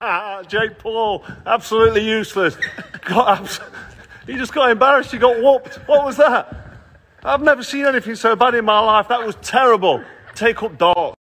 Jake Paul, absolutely useless. He just got embarrassed. He got whooped. What was that? I've never seen anything so bad in my life. That was terrible. Take up darts.